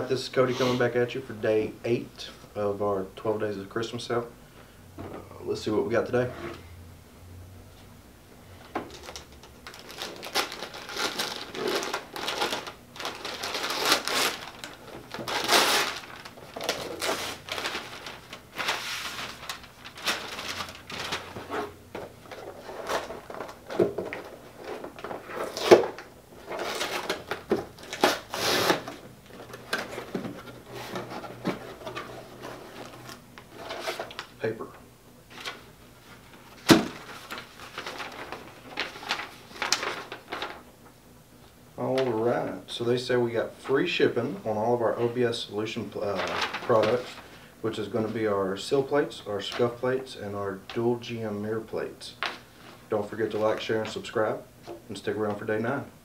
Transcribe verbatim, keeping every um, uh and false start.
right, this is Cody coming back at you for day eight of our twelve days of Christmas sale. Uh, let's see what we got today. Paper. Alright, so they say we got free shipping on all of our O B S solution uh, products, which is going to be our sill plates, our scuff plates, and our dual G M mirror plates. Don't forget to like, share, and subscribe, and stick around for day nine.